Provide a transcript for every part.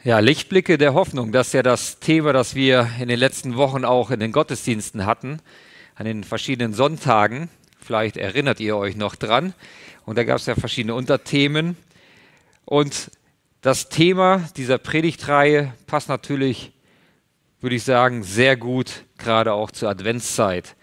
Ja, Lichtblicke der Hoffnung, das ist ja das Thema, das wir in den letzten Wochen auch in den Gottesdiensten hatten, an den verschiedenen Sonntagen. Vielleicht erinnert ihr euch noch dran. Und da gab es ja verschiedene Unterthemen. Und das Thema dieser Predigtreihe passt natürlich, würde ich sagen, sehr gut, gerade auch zur Adventszeit.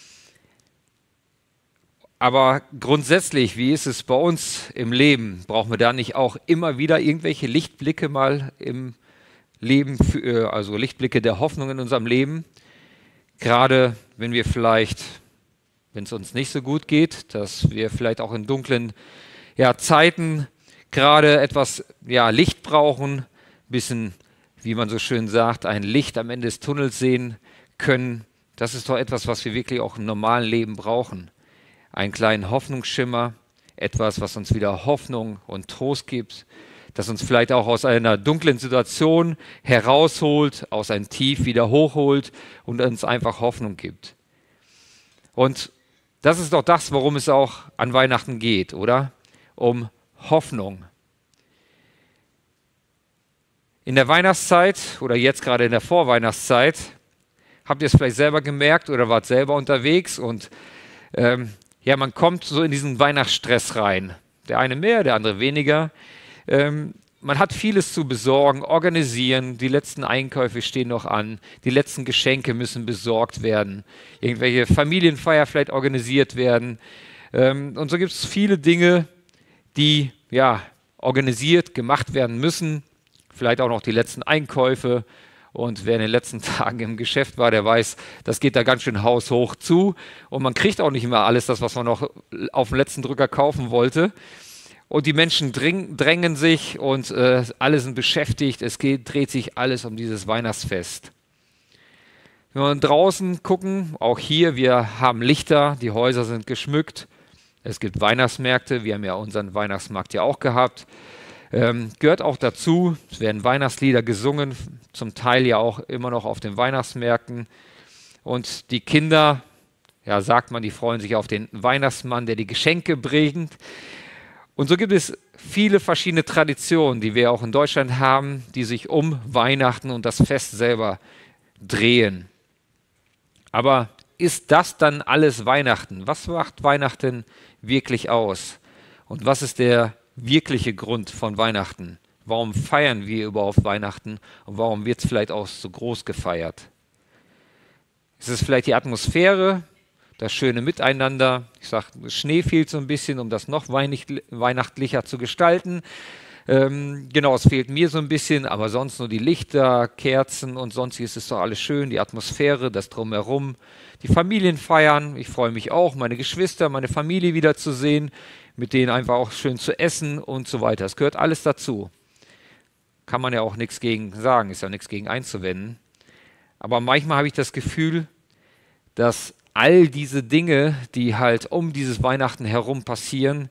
Aber grundsätzlich, wie ist es bei uns im Leben? Brauchen wir da nicht auch immer wieder irgendwelche Lichtblicke mal im Leben, also Lichtblicke der Hoffnung in unserem Leben? Gerade wenn wir vielleicht, wenn es uns nicht so gut geht, dass wir vielleicht auch in dunklen Zeiten gerade etwas Licht brauchen, ein bisschen, wie man so schön sagt, ein Licht am Ende des Tunnels sehen können. Das ist doch etwas, was wir wirklich auch im normalen Leben brauchen. Einen kleinen Hoffnungsschimmer, etwas, was uns wieder Hoffnung und Trost gibt, das uns vielleicht auch aus einer dunklen Situation herausholt, aus einem Tief wieder hochholt und uns einfach Hoffnung gibt. Und das ist doch das, worum es auch an Weihnachten geht, oder? Um Hoffnung. In der Weihnachtszeit oder jetzt gerade in der Vorweihnachtszeit, habt ihr es vielleicht selber gemerkt oder wart selber unterwegs und man kommt so in diesen Weihnachtsstress rein. Der eine mehr, der andere weniger. Man hat vieles zu besorgen, organisieren. Die letzten Einkäufe stehen noch an. Die letzten Geschenke müssen besorgt werden. Irgendwelche Familienfeier vielleicht organisiert werden. Und so gibt es viele Dinge, die organisiert, gemacht werden müssen. Vielleicht auch noch die letzten Einkäufe. Und wer in den letzten Tagen im Geschäft war, der weiß, das geht da ganz schön haushoch zu. Und man kriegt auch nicht immer alles das, was man noch auf dem letzten Drücker kaufen wollte. Und die Menschen drängen sich und alle sind beschäftigt. Dreht sich alles um dieses Weihnachtsfest. Wenn wir draußen gucken, auch hier, wir haben Lichter, die Häuser sind geschmückt. Es gibt Weihnachtsmärkte, wir haben ja unseren Weihnachtsmarkt ja auch gehabt. Gehört auch dazu, es werden Weihnachtslieder gesungen, zum Teil ja auch immer noch auf den Weihnachtsmärkten. Und die Kinder, sagt man, die freuen sich auf den Weihnachtsmann, der die Geschenke bringt. Und so gibt es viele verschiedene Traditionen, die wir auch in Deutschland haben, die sich um Weihnachten und das Fest selber drehen. Aber ist das dann alles Weihnachten? Was macht Weihnachten wirklich aus? Und was ist der wirkliche Grund von Weihnachten? Warum feiern wir überhaupt Weihnachten und warum wird es vielleicht auch so groß gefeiert? Ist es vielleicht die Atmosphäre, das schöne Miteinander? Ich sage, Schnee fehlt so ein bisschen, um das noch weihnachtlicher zu gestalten. Es fehlt mir so ein bisschen, aber sonst nur die Lichter, Kerzen und sonstiges ist doch alles schön. Die Atmosphäre, das Drumherum, die Familienfeiern. Ich freue mich auch, meine Geschwister, meine Familie wiederzusehen, mit denen einfach auch schön zu essen und so weiter. Es gehört alles dazu. Kann man ja auch nichts gegen sagen, ist ja nichts gegen einzuwenden. Aber manchmal habe ich das Gefühl, dass all diese Dinge, die halt um dieses Weihnachten herum passieren,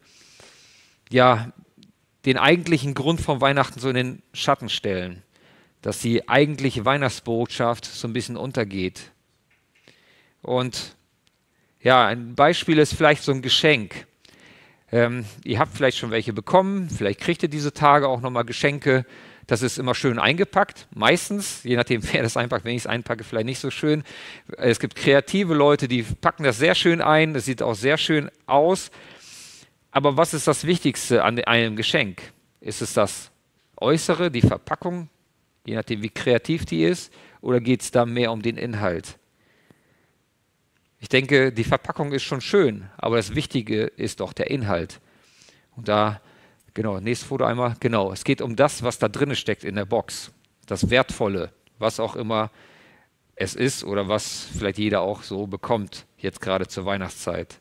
den eigentlichen Grund von Weihnachten so in den Schatten stellen. Dass die eigentliche Weihnachtsbotschaft so ein bisschen untergeht. Und ein Beispiel ist vielleicht so ein Geschenk. Ihr habt vielleicht schon welche bekommen, vielleicht kriegt ihr diese Tage auch nochmal Geschenke. Das ist immer schön eingepackt, meistens, je nachdem wer das einpackt, wenn ich es einpacke, vielleicht nicht so schön. Es gibt kreative Leute, die packen das sehr schön ein, das sieht auch sehr schön aus. Aber was ist das Wichtigste an einem Geschenk? Ist es das Äußere, die Verpackung, je nachdem wie kreativ die ist, oder geht es da mehr um den Inhalt? Ich denke, die Verpackung ist schon schön, aber das Wichtige ist doch der Inhalt. Und da, nächstes Foto einmal, es geht um das, was da drin steckt in der Box. Das Wertvolle, was auch immer es ist oder was vielleicht jeder auch so bekommt, jetzt gerade zur Weihnachtszeit.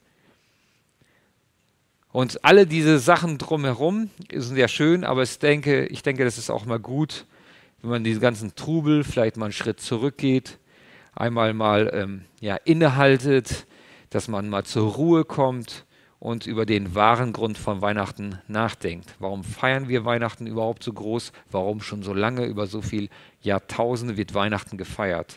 Und alle diese Sachen drumherum sind ja schön, aber ich denke, das ist auch mal gut, wenn man diesen ganzen Trubel vielleicht mal einen Schritt zurückgeht, einmal innehaltet, dass man mal zur Ruhe kommt und über den wahren Grund von Weihnachten nachdenkt. Warum feiern wir Weihnachten überhaupt so groß? Warum schon so lange, über so viele Jahrtausende wird Weihnachten gefeiert?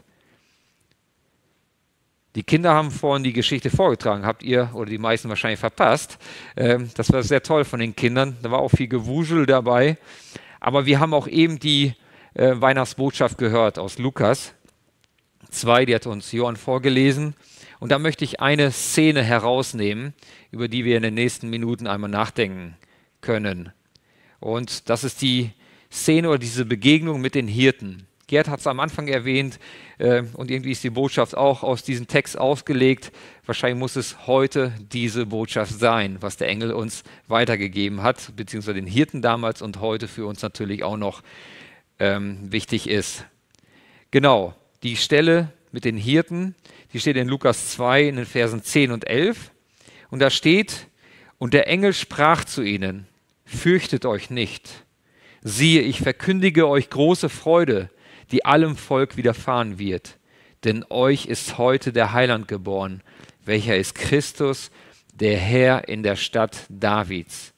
Die Kinder haben vorhin die Geschichte vorgetragen, habt ihr oder die meisten wahrscheinlich verpasst. Das war sehr toll von den Kindern, da war auch viel Gewusel dabei. Aber wir haben auch eben die Weihnachtsbotschaft gehört aus Lukas 2, die hat uns Johann vorgelesen. Und da möchte ich eine Szene herausnehmen, über die wir in den nächsten Minuten einmal nachdenken können. Und das ist die Szene oder diese Begegnung mit den Hirten. Gerd hat es am Anfang erwähnt und irgendwie ist die Botschaft auch aus diesem Text ausgelegt. Wahrscheinlich muss es heute diese Botschaft sein, was der Engel uns weitergegeben hat, beziehungsweise den Hirten damals und heute für uns natürlich auch noch wichtig ist. Genau, die Stelle mit den Hirten, die steht in Lukas 2 in den Versen 10 und 11. Und da steht, und der Engel sprach zu ihnen, fürchtet euch nicht. Siehe, ich verkündige euch große Freude, die allem Volk widerfahren wird. Denn euch ist heute der Heiland geboren, welcher ist Christus, der Herr in der Stadt Davids.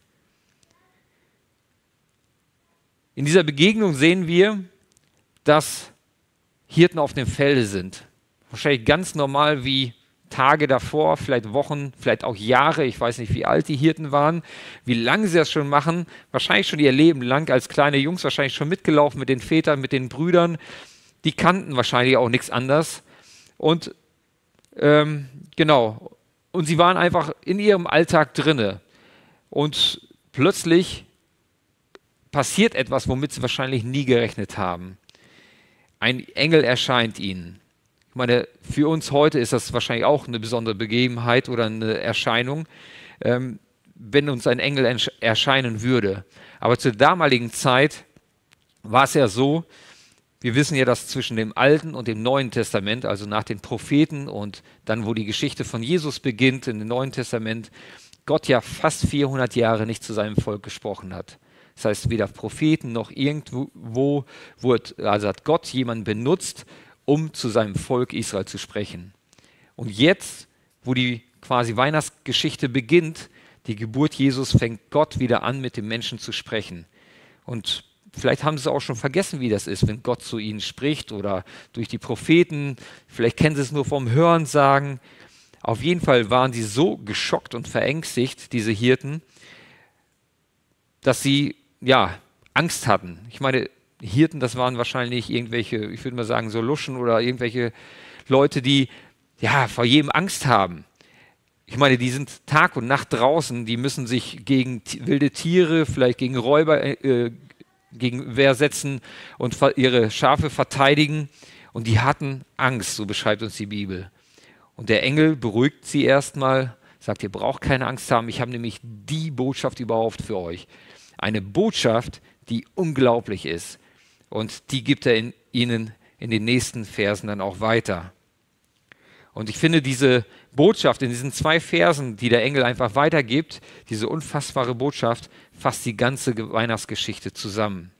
In dieser Begegnung sehen wir, dass Hirten auf dem Felde sind. Wahrscheinlich ganz normal wie Tage davor, vielleicht Wochen, vielleicht auch Jahre. Ich weiß nicht, wie alt die Hirten waren, wie lange sie das schon machen. Wahrscheinlich schon ihr Leben lang als kleine Jungs, wahrscheinlich schon mitgelaufen mit den Vätern, mit den Brüdern. Die kannten wahrscheinlich auch nichts anderes. Und genau, und sie waren einfach in ihrem Alltag drinne. Und plötzlich passiert etwas, womit sie wahrscheinlich nie gerechnet haben. Ein Engel erscheint ihnen. Ich meine, für uns heute ist das wahrscheinlich auch eine besondere Begebenheit oder eine Erscheinung, wenn uns ein Engel erscheinen würde. Aber zur damaligen Zeit war es ja so, wir wissen ja, dass zwischen dem Alten und dem Neuen Testament, also nach den Propheten und dann, wo die Geschichte von Jesus beginnt, in dem Neuen Testament, Gott ja fast 400 Jahre nicht zu seinem Volk gesprochen hat. Das heißt, weder Propheten noch irgendwo hat Gott jemanden benutzt, um zu seinem Volk Israel zu sprechen. Und jetzt, wo die quasi Weihnachtsgeschichte beginnt, die Geburt Jesus, fängt Gott wieder an, mit den Menschen zu sprechen. Und vielleicht haben sie auch schon vergessen, wie das ist, wenn Gott zu ihnen spricht oder durch die Propheten. Vielleicht kennen sie es nur vom Hörensagen. Auf jeden Fall waren sie so geschockt und verängstigt, diese Hirten, dass sie Angst hatten. Ich meine, Hirten, das waren wahrscheinlich irgendwelche, ich würde mal sagen, so Luschen oder irgendwelche Leute, die vor jedem Angst haben. Ich meine, die sind Tag und Nacht draußen, die müssen sich gegen wilde Tiere, vielleicht gegen Räuber gegen Wehr setzen und ihre Schafe verteidigen. Und die hatten Angst, so beschreibt uns die Bibel. Und der Engel beruhigt sie erstmal, sagt, ihr braucht keine Angst haben, ich habe nämlich die Botschaft überhaupt für euch. Eine Botschaft, die unglaublich ist. Und die gibt er ihnen in den nächsten Versen dann auch weiter. Und ich finde diese Botschaft in diesen 2 Versen, die der Engel einfach weitergibt, diese unfassbare Botschaft, fasst die ganze Weihnachtsgeschichte zusammen.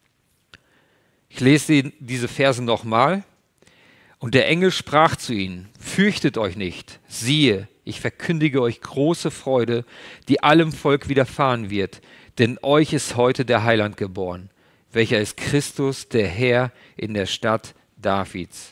Ich lese diese Verse nochmal. Und der Engel sprach zu ihnen, fürchtet euch nicht, siehe, ich verkündige euch große Freude, die allem Volk widerfahren wird, denn euch ist heute der Heiland geboren, welcher ist Christus, der Herr in der Stadt Davids.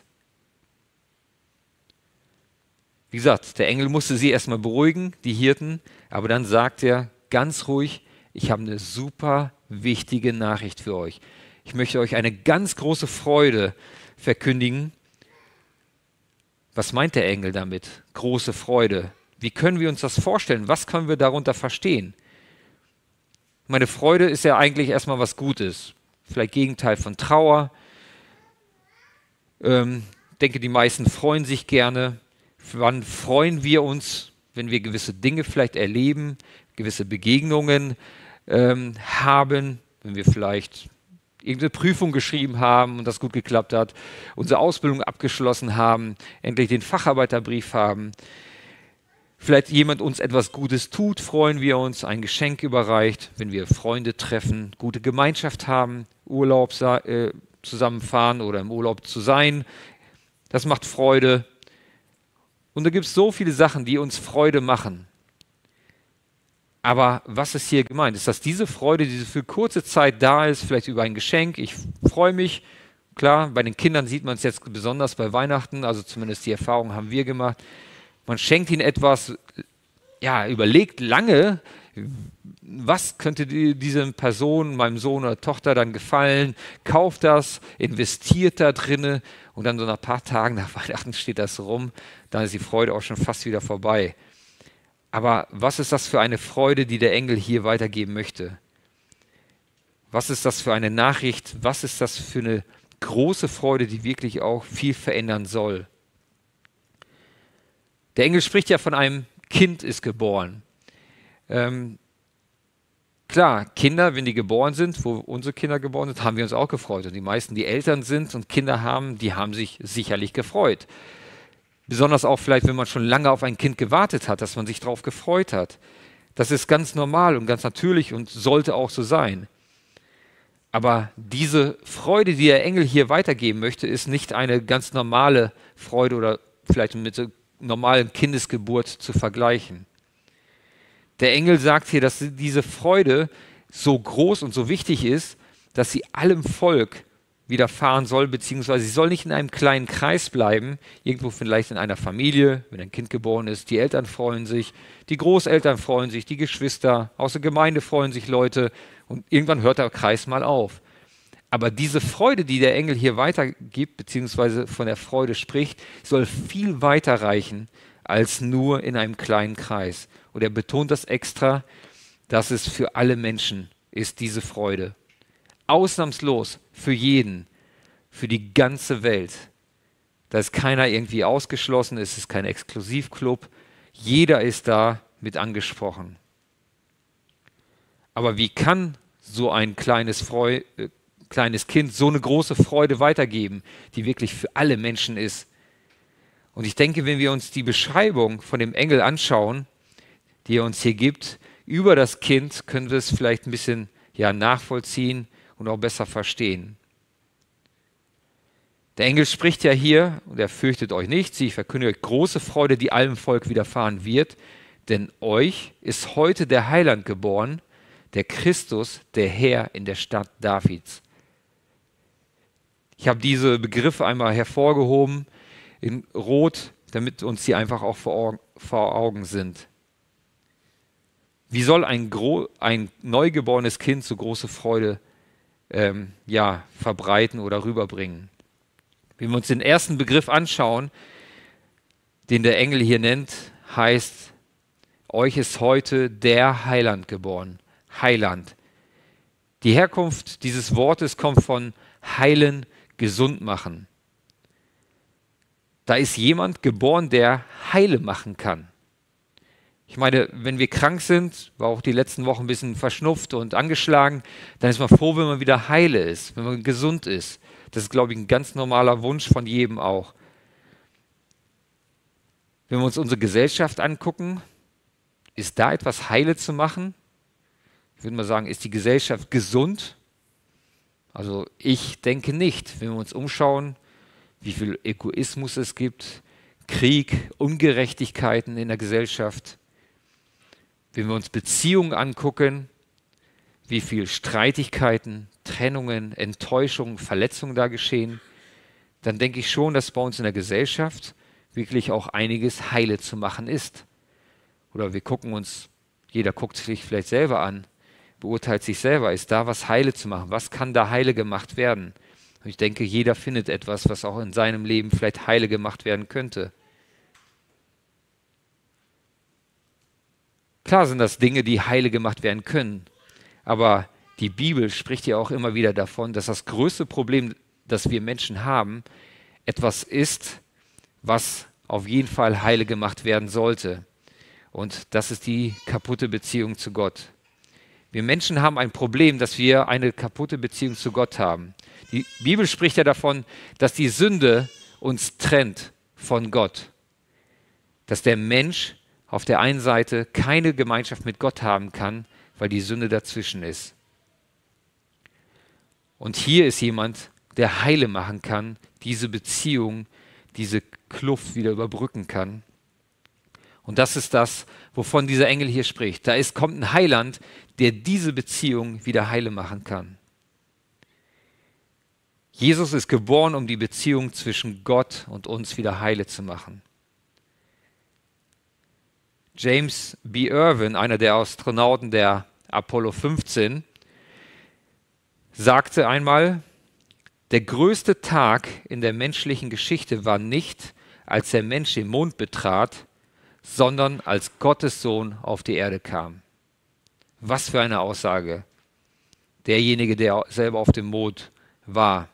Wie gesagt, der Engel musste sie erstmal beruhigen, die Hirten, aber dann sagt er ganz ruhig, ich habe eine super wichtige Nachricht für euch. Ich möchte euch eine ganz große Freude verkündigen. Was meint der Engel damit? Große Freude. Wie können wir uns das vorstellen? Was können wir darunter verstehen? Meine Freude ist ja eigentlich erstmal was Gutes. Vielleicht Gegenteil von Trauer. Denke, die meisten freuen sich gerne. Wann freuen wir uns, wenn wir gewisse Dinge vielleicht erleben, gewisse Begegnungen haben, wenn wir vielleicht irgendeine Prüfung geschrieben haben und das gut geklappt hat, unsere Ausbildung abgeschlossen haben, endlich den Facharbeiterbrief haben, vielleicht jemand uns etwas Gutes tut, freuen wir uns, ein Geschenk überreicht, wenn wir Freunde treffen, gute Gemeinschaft haben, Urlaub zusammenfahren oder im Urlaub zu sein, das macht Freude. Und da gibt es so viele Sachen, die uns Freude machen. Aber was ist hier gemeint? Ist das diese Freude, die für kurze Zeit da ist, vielleicht über ein Geschenk? Ich freue mich. Klar, bei den Kindern sieht man es jetzt besonders bei Weihnachten, also zumindest die Erfahrung haben wir gemacht. Man schenkt ihnen etwas, überlegt lange, was könnte dieser Person, meinem Sohn oder Tochter dann gefallen, kauft das, investiert da drinne und dann so nach ein paar Tagen nach Weihnachten steht das rum, dann ist die Freude auch schon fast wieder vorbei. Aber was ist das für eine Freude, die der Engel hier weitergeben möchte? Was ist das für eine Nachricht? Was ist das für eine große Freude, die wirklich auch viel verändern soll? Der Engel spricht ja von einem Kind ist geboren. Klar, Kinder, wenn die geboren sind, wo unsere Kinder geboren sind, haben wir uns auch gefreut. Und die meisten, die Eltern sind und Kinder haben, die haben sich sicherlich gefreut. Besonders auch vielleicht, wenn man schon lange auf ein Kind gewartet hat, dass man sich darauf gefreut hat. Das ist ganz normal und ganz natürlich und sollte auch so sein. Aber diese Freude, die der Engel hier weitergeben möchte, ist nicht eine ganz normale Freude oder vielleicht mit einer normalen Kindesgeburt zu vergleichen. Der Engel sagt hier, dass diese Freude so groß und so wichtig ist, dass sie allem Volk widerfahren soll, beziehungsweise sie soll nicht in einem kleinen Kreis bleiben, irgendwo vielleicht in einer Familie, wenn ein Kind geboren ist, die Eltern freuen sich, die Großeltern freuen sich, die Geschwister, aus der Gemeinde freuen sich Leute und irgendwann hört der Kreis mal auf. Aber diese Freude, die der Engel hier weitergibt, beziehungsweise von der Freude spricht, soll viel weiter reichen als nur in einem kleinen Kreis. Und er betont das extra, dass es für alle Menschen ist, diese Freude. Ausnahmslos für jeden, für die ganze Welt. Da ist keiner irgendwie ausgeschlossen, es ist kein Exklusivclub. Jeder ist da mit angesprochen. Aber wie kann so ein kleines Kind so eine große Freude weitergeben, die wirklich für alle Menschen ist? Und ich denke, wenn wir uns die Beschreibung von dem Engel anschauen, die er uns hier gibt, über das Kind, können wir es vielleicht ein bisschen nachvollziehen und auch besser verstehen. Der Engel spricht ja hier, und er fürchtet euch nicht, ich verkündige euch große Freude, die allem Volk widerfahren wird, denn euch ist heute der Heiland geboren, der Christus, der Herr in der Stadt Davids. Ich habe diese Begriffe einmal hervorgehoben in Rot, damit uns die einfach auch vor Augen sind. Wie soll ein neugeborenes Kind so große Freude verbreiten oder rüberbringen? Wenn wir uns den ersten Begriff anschauen, den der Engel hier nennt, heißt, euch ist heute der Heiland geboren. Heiland. Die Herkunft dieses Wortes kommt von heilen, gesund machen. Da ist jemand geboren, der heile machen kann. Ich meine, wenn wir krank sind, war auch die letzten Wochen ein bisschen verschnupft und angeschlagen, dann ist man froh, wenn man wieder heile ist, wenn man gesund ist. Das ist, glaube ich, ein ganz normaler Wunsch von jedem auch. Wenn wir uns unsere Gesellschaft angucken, ist da etwas heile zu machen? Ich würde mal sagen, ist die Gesellschaft gesund? Also ich denke nicht. Wenn wir uns umschauen, wie viel Egoismus es gibt, Krieg, Ungerechtigkeiten in der Gesellschaft. Wenn wir uns Beziehungen angucken, wie viel Streitigkeiten, Trennungen, Enttäuschungen, Verletzungen da geschehen, dann denke ich schon, dass bei uns in der Gesellschaft wirklich auch einiges heile zu machen ist. Oder wir gucken uns, jeder guckt sich vielleicht selber an, beurteilt sich selber, ist da was heile zu machen? Was kann da heile gemacht werden? Und ich denke, jeder findet etwas, was auch in seinem Leben vielleicht heile gemacht werden könnte. Klar sind das Dinge, die heile gemacht werden können, aber die Bibel spricht ja auch immer wieder davon, dass das größte Problem, das wir Menschen haben, etwas ist, was auf jeden Fall heile gemacht werden sollte. Und das ist die kaputte Beziehung zu Gott. Wir Menschen haben ein Problem, dass wir eine kaputte Beziehung zu Gott haben. Die Bibel spricht ja davon, dass die Sünde uns trennt von Gott. Dass der Mensch auf der einen Seite keine Gemeinschaft mit Gott haben kann, weil die Sünde dazwischen ist. Und hier ist jemand, der heile machen kann, diese Beziehung, diese Kluft wieder überbrücken kann. Und das ist das, wovon dieser Engel hier spricht. Kommt ein Heiland, der diese Beziehung wieder heile machen kann. Jesus ist geboren, um die Beziehung zwischen Gott und uns wieder heile zu machen. James B. Irwin, einer der Astronauten der Apollo 15, sagte einmal, der größte Tag in der menschlichen Geschichte war nicht, als der Mensch den Mond betrat, sondern als Gottes Sohn auf die Erde kam. Was für eine Aussage. Derjenige, der selber auf dem Mond war.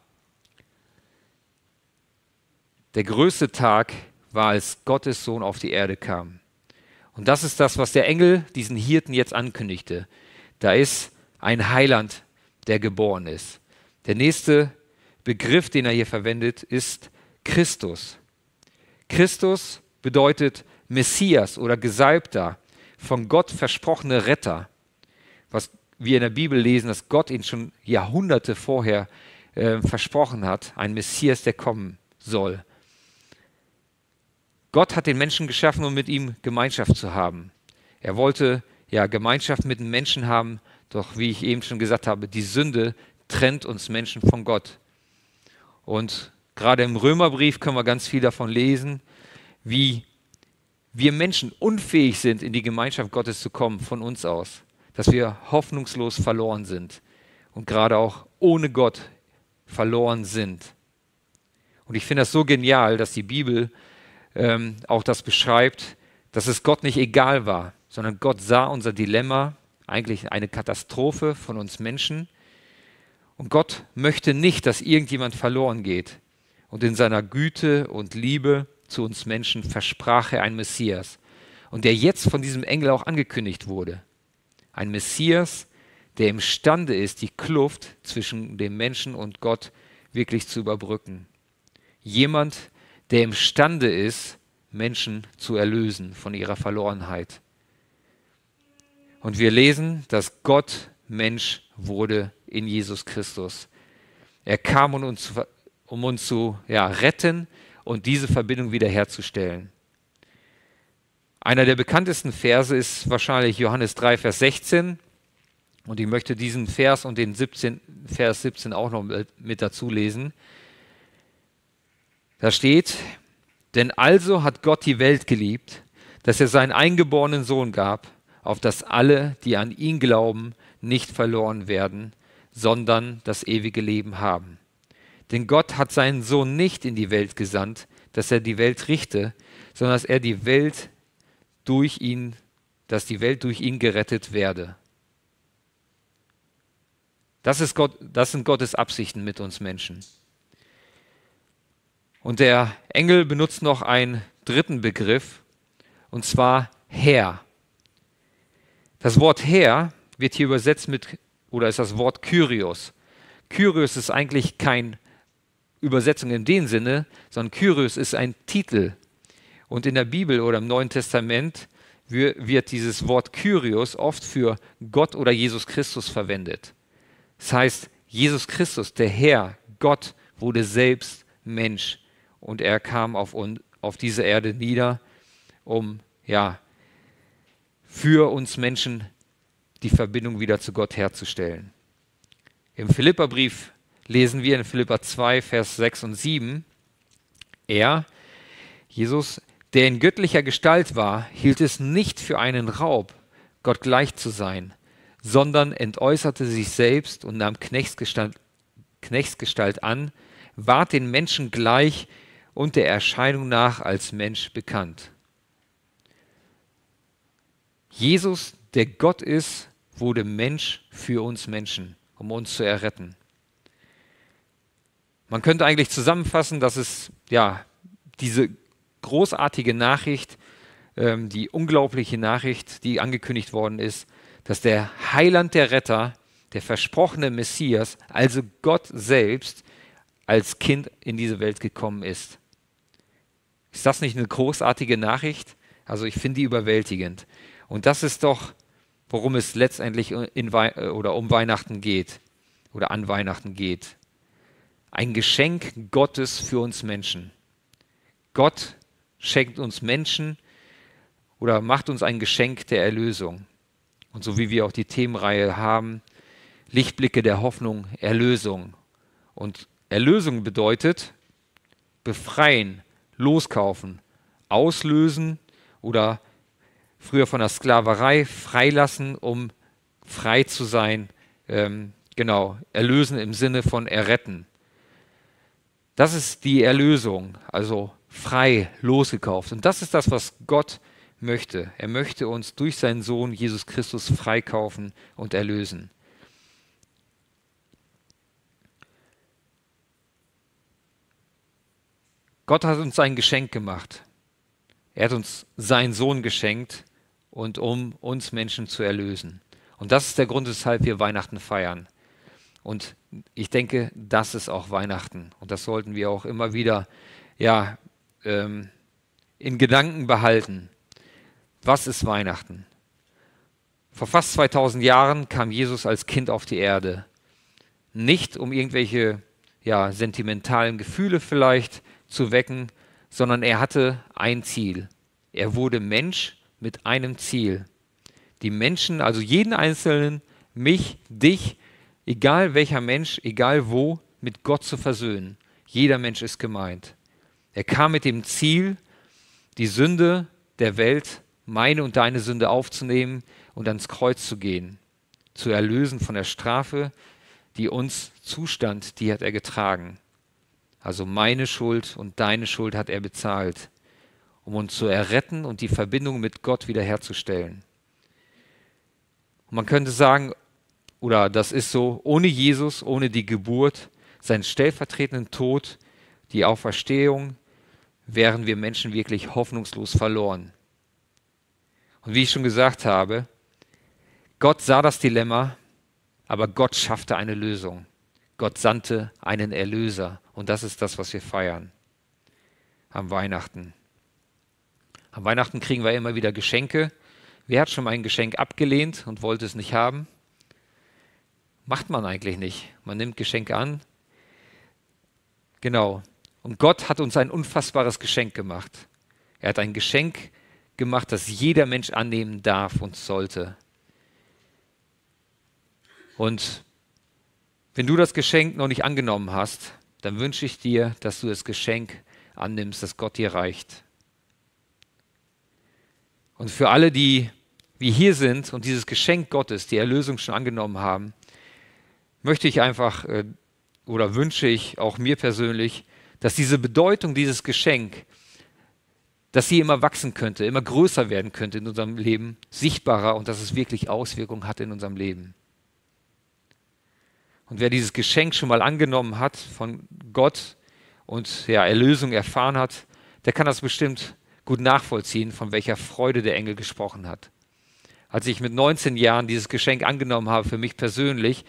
Der größte Tag war, als Gottes Sohn auf die Erde kam. Und das ist das, was der Engel diesen Hirten jetzt ankündigte. Da ist ein Heiland, der geboren ist. Der nächste Begriff, den er hier verwendet, ist Christus. Christus bedeutet Messias oder Gesalbter, von Gott versprochene Retter. Was wir in der Bibel lesen, dass Gott ihn schon Jahrhunderte vorher versprochen hat, ein Messias, der kommen soll. Gott hat den Menschen geschaffen, um mit ihm Gemeinschaft zu haben. Er wollte ja Gemeinschaft mit den Menschen haben, doch wie ich eben schon gesagt habe, die Sünde trennt uns Menschen von Gott. Und gerade im Römerbrief können wir ganz viel davon lesen, wie wir Menschen unfähig sind, in die Gemeinschaft Gottes zu kommen, von uns aus. Dass wir hoffnungslos verloren sind und gerade auch ohne Gott verloren sind. Und ich finde das so genial, dass die Bibel auch das beschreibt, dass es Gott nicht egal war, sondern Gott sah unser Dilemma, eigentlich eine Katastrophe von uns Menschen. Und Gott möchte nicht, dass irgendjemand verloren geht. Und in seiner Güte und Liebe zu uns Menschen versprach er einen Messias. Und der jetzt von diesem Engel auch angekündigt wurde. Ein Messias, der imstande ist, die Kluft zwischen dem Menschen und Gott wirklich zu überbrücken. Jemand, der imstande ist, Menschen zu erlösen von ihrer Verlorenheit. Und wir lesen, dass Gott Mensch wurde in Jesus Christus. Er kam, um uns zu retten und diese Verbindung wiederherzustellen. Einer der bekanntesten Verse ist wahrscheinlich Johannes 3, Vers 16. Und ich möchte diesen Vers und den Vers 17 auch noch mit dazu lesen. Da steht, denn also hat Gott die Welt geliebt, dass er seinen eingeborenen Sohn gab, auf dass alle, die an ihn glauben, nicht verloren werden, sondern das ewige Leben haben. Denn Gott hat seinen Sohn nicht in die Welt gesandt, dass er die Welt richte, sondern dass die Welt durch ihn gerettet werde. Das sind Gottes Absichten mit uns Menschen. Und der Engel benutzt noch einen dritten Begriff, und zwar Herr. Das Wort Herr wird hier übersetzt ist das Wort Kyrios. Kyrios ist eigentlich keine Übersetzung in dem Sinne, sondern Kyrios ist ein Titel. Und in der Bibel oder im Neuen Testament wird dieses Wort Kyrios oft für Gott oder Jesus Christus verwendet. Das heißt, Jesus Christus, der Herr, Gott, wurde selbst Mensch. Und er kam auf diese Erde nieder, um für uns Menschen die Verbindung wieder zu Gott herzustellen. Im Philipperbrief lesen wir in Philipper 2, Vers 6 und 7, Jesus, der in göttlicher Gestalt war, hielt es nicht für einen Raub, Gott gleich zu sein, sondern entäußerte sich selbst und nahm Knechtsgestalt an, ward den Menschen gleich und der Erscheinung nach als Mensch bekannt. Jesus, der Gott ist, wurde Mensch für uns Menschen, um uns zu erretten. Man könnte eigentlich zusammenfassen, dass es diese großartige Nachricht, die unglaubliche Nachricht, die angekündigt worden ist, dass der Heiland, der Retter, der versprochene Messias, also Gott selbst, als Kind in diese Welt gekommen ist. Ist das nicht eine großartige Nachricht? Also ich finde die überwältigend. Und das ist doch, worum es letztendlich um Weihnachten geht oder an Weihnachten geht. Ein Geschenk Gottes für uns Menschen. Gott schenkt uns Menschen oder macht uns ein Geschenk der Erlösung. Und so wie wir auch die Themenreihe haben, Lichtblicke der Hoffnung, Erlösung. Und Erlösung bedeutet befreien, loskaufen, auslösen oder früher von der Sklaverei freilassen, um frei zu sein, genau, erlösen im Sinne von erretten. Das ist die Erlösung, also frei, losgekauft. Und das ist das, was Gott möchte. Er möchte uns durch seinen Sohn Jesus Christus freikaufen und erlösen. Gott hat uns ein Geschenk gemacht. Er hat uns seinen Sohn geschenkt, und um uns Menschen zu erlösen. Und das ist der Grund, weshalb wir Weihnachten feiern. Und ich denke, das ist auch Weihnachten. Und das sollten wir auch immer wieder in Gedanken behalten. Was ist Weihnachten? Vor fast 2000 Jahren kam Jesus als Kind auf die Erde. Nicht um irgendwelche sentimentalen Gefühle vielleicht zu wecken, sondern er hatte ein Ziel. Er wurde Mensch mit einem Ziel. Die Menschen, also jeden Einzelnen, mich, dich, egal welcher Mensch, egal wo, mit Gott zu versöhnen. Jeder Mensch ist gemeint. Er kam mit dem Ziel, die Sünde der Welt, meine und deine Sünde aufzunehmen und ans Kreuz zu gehen, zu erlösen von der Strafe, die uns zustand, die hat er getragen. Also meine Schuld und deine Schuld hat er bezahlt, um uns zu erretten und die Verbindung mit Gott wiederherzustellen. Und man könnte sagen, oder das ist so, ohne Jesus, ohne die Geburt, seinen stellvertretenden Tod, die Auferstehung, wären wir Menschen wirklich hoffnungslos verloren. Und wie ich schon gesagt habe, Gott sah das Dilemma, aber Gott schaffte eine Lösung. Gott sandte einen Erlöser. Und das ist das, was wir feiern am Weihnachten. Am Weihnachten kriegen wir immer wieder Geschenke. Wer hat schon mal ein Geschenk abgelehnt und wollte es nicht haben? Macht man eigentlich nicht. Man nimmt Geschenke an. Genau. Und Gott hat uns ein unfassbares Geschenk gemacht. Er hat ein Geschenk gemacht, das jeder Mensch annehmen darf und sollte. Und wenn du das Geschenk noch nicht angenommen hast, dann wünsche ich dir, dass du das Geschenk annimmst, das Gott dir reicht. Und für alle, die wie hier sind und dieses Geschenk Gottes, die Erlösung schon angenommen haben, möchte ich einfach oder wünsche ich auch mir persönlich, dass diese Bedeutung, dieses Geschenk, dass sie immer wachsen könnte, immer größer werden könnte in unserem Leben, sichtbarer und dass es wirklich Auswirkungen hat in unserem Leben. Und wer dieses Geschenk schon mal angenommen hat von Gott und Erlösung erfahren hat, der kann das bestimmt gut nachvollziehen, von welcher Freude der Engel gesprochen hat. Als ich mit 19 Jahren dieses Geschenk angenommen habe, für mich persönlich,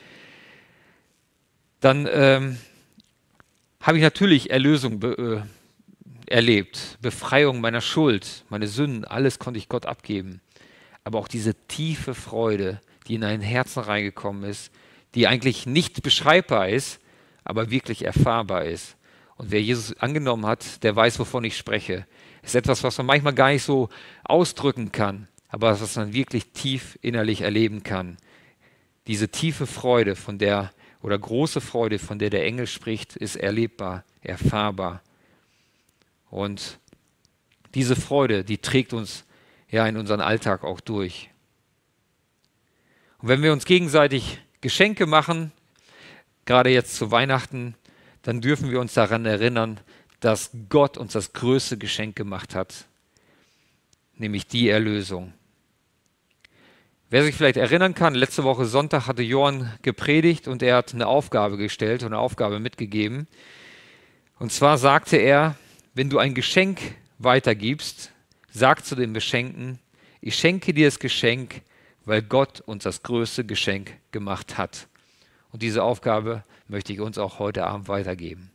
dann habe ich natürlich Erlösung erlebt, Befreiung meiner Schuld, meine Sünden, alles konnte ich Gott abgeben. Aber auch diese tiefe Freude, die in ein Herzen reingekommen ist, die eigentlich nicht beschreibbar ist, aber wirklich erfahrbar ist. Und wer Jesus angenommen hat, der weiß, wovon ich spreche. Es ist etwas, was man manchmal gar nicht so ausdrücken kann, aber was man wirklich tief innerlich erleben kann. Diese tiefe Freude, oder große Freude, von der der Engel spricht, ist erlebbar, erfahrbar. Und diese Freude, die trägt uns in unseren Alltag auch durch. Und wenn wir uns gegenseitig Geschenke machen, gerade jetzt zu Weihnachten, dann dürfen wir uns daran erinnern, dass Gott uns das größte Geschenk gemacht hat, nämlich die Erlösung. Wer sich vielleicht erinnern kann, letzte Woche Sonntag hatte Johann gepredigt und er hat eine Aufgabe gestellt und eine Aufgabe mitgegeben. Und zwar sagte er, wenn du ein Geschenk weitergibst, sag zu dem Beschenkten, ich schenke dir das Geschenk, weil Gott uns das größte Geschenk gemacht hat. Und diese Aufgabe möchte ich uns auch heute Abend weitergeben.